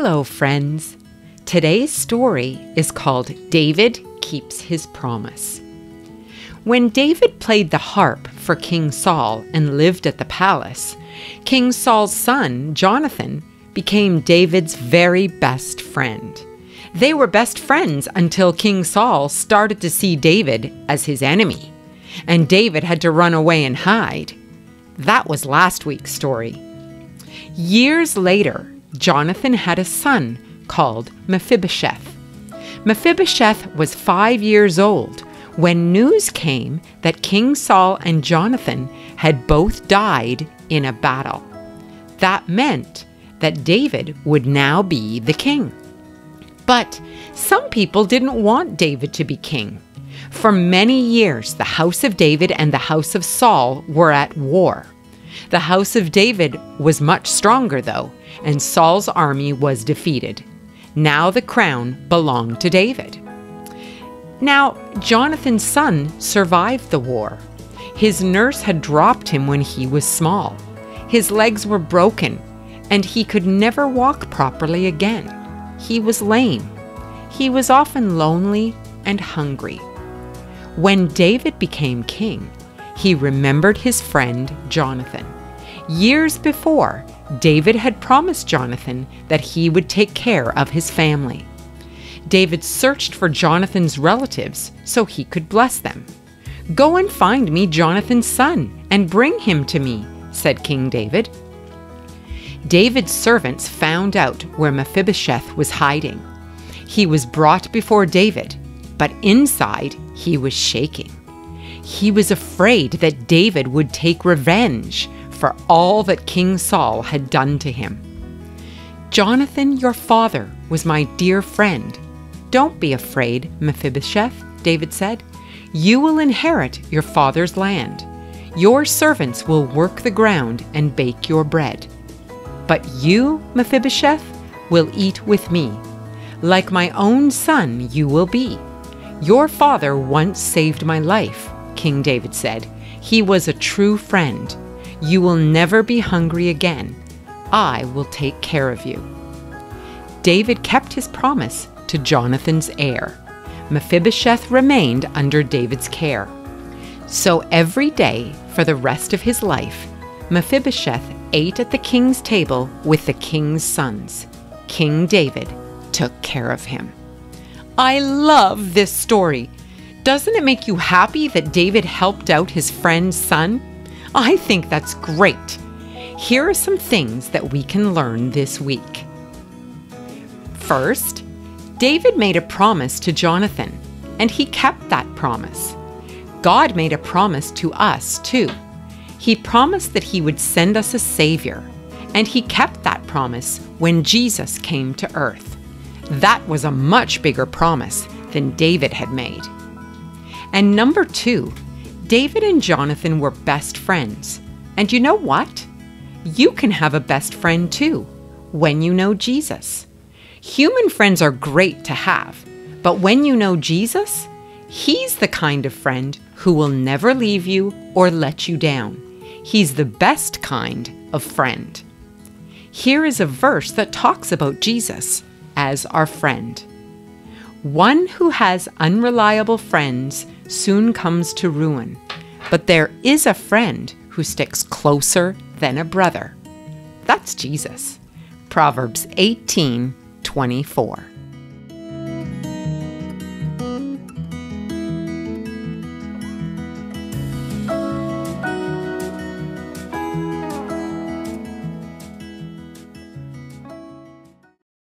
Hello, friends. Today's story is called David Keeps His Promise. When David played the harp for King Saul and lived at the palace, King Saul's son, Jonathan, became David's very best friend. They were best friends until King Saul started to see David as his enemy, and David had to run away and hide. That was last week's story. Years later, Jonathan had a son called Mephibosheth. Mephibosheth was 5 years old when news came that King Saul and Jonathan had both died in a battle. That meant that David would now be the king. But some people didn't want David to be king. For many years, the house of David and the house of Saul were at war. The house of David was much stronger, though, and Saul's army was defeated. Now the crown belonged to David. Now, Jonathan's son survived the war. His nurse had dropped him when he was small. His legs were broken, and he could never walk properly again. He was lame. He was often lonely and hungry. When David became king, he remembered his friend Jonathan. Years before, David had promised Jonathan that he would take care of his family. David searched for Jonathan's relatives so he could bless them. "Go and find me Jonathan's son and bring him to me," said King David. David's servants found out where Mephibosheth was hiding. He was brought before David, but inside he was shaking. He was afraid that David would take revenge for all that King Saul had done to him. "Jonathan, your father, was my dear friend. Don't be afraid, Mephibosheth," David said. "You will inherit your father's land. Your servants will work the ground and bake your bread. But you, Mephibosheth, will eat with me. Like my own son you will be. Your father once saved my life," King David said. "He was a true friend. You will never be hungry again. I will take care of you." David kept his promise to Jonathan's heir. Mephibosheth remained under David's care. So every day for the rest of his life, Mephibosheth ate at the king's table with the king's sons. King David took care of him. I love this story. Doesn't it make you happy that David helped out his friend's son? I think that's great. Here are some things that we can learn this week. First, David made a promise to Jonathan, and he kept that promise. God made a promise to us, too. He promised that he would send us a Savior, and he kept that promise when Jesus came to earth. That was a much bigger promise than David had made. And number 2, David and Jonathan were best friends. And you know what? You can have a best friend too, when you know Jesus. Human friends are great to have, but when you know Jesus, He's the kind of friend who will never leave you or let you down. He's the best kind of friend. Here is a verse that talks about Jesus as our friend. "One who has unreliable friends soon comes to ruin, but there is a friend who sticks closer than a brother." That's Jesus. Proverbs 18:24.